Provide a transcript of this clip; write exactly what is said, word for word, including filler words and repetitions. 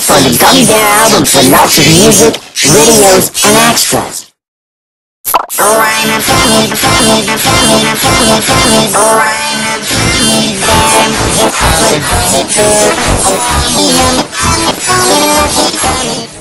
for the Gummy Bear album for lots of music, videos, and extras. Oh, I'm a family, family, family, family, family. Oh, I'm a family bear. It's a family bear. Oh, I'm a family bear.